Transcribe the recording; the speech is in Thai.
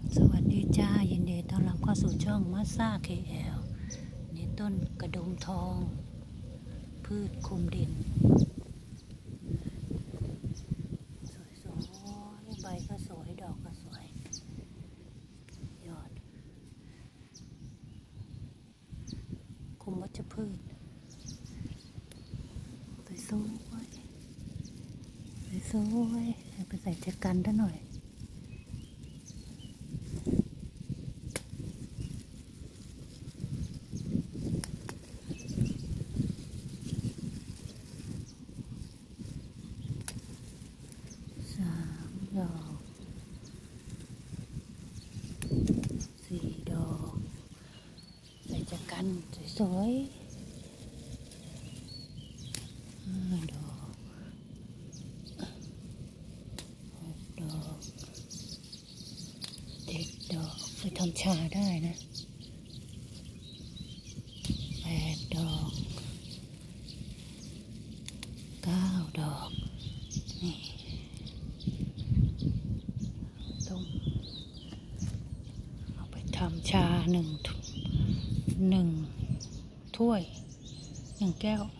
สวัสดีจ้ายินดีต้อนรับเข้าสู่ช่องมัสซ่า KL นี่ต้นกระดุมทอง พืชคลุมดินสวยๆใบก็สวยดอกก็สวยยอดคุมวัชพืชสวยไปใส่แจกันได้หน่อย3 ดอก4 ดอกใส่แจกันสวย5 ดอก6 ดอก7 ดอกไปทำชาได้นะ8 ดอก9 ดอกนี่ต้มเอาไปทำชา1 ถ้วย 1 แก้ว